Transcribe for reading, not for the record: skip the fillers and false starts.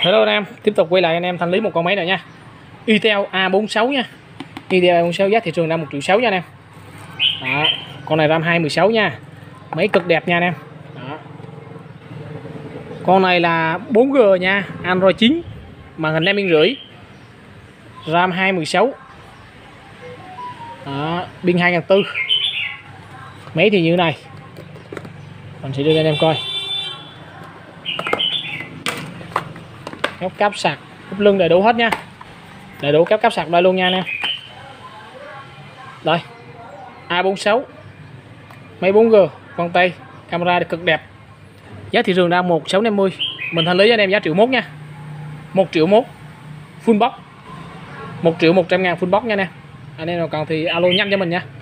Hello anh em, tiếp tục quay lại anh em thanh lý một con máy nữa nha. Itel A46 nha. Itel A46 giá thị trường đang 1,6 triệu nha anh em. Đó, con này RAM 216 nha. Máy cực đẹp nha anh em. Đó. Con này là 4G nha, Android 9, màn hình 5,5 inch, RAM 216. Đó, pin 2400. Máy thì như thế này. Mình sẽ đưa cho anh em coi. Cáp cáp sạc, cúp lưng đầy đủ hết nha, đầy đủ cáp sạc đây luôn nha anh em. Đây, A46, máy 4G, con tay, camera cực đẹp. Giá thị trường đang 1.650, mình thanh lý cho anh em giá 1.1 triệu nha. 1.1 triệu full box, 1.100.000 full box nha anh em. Anh em nào cần thì alo nhanh cho mình nha.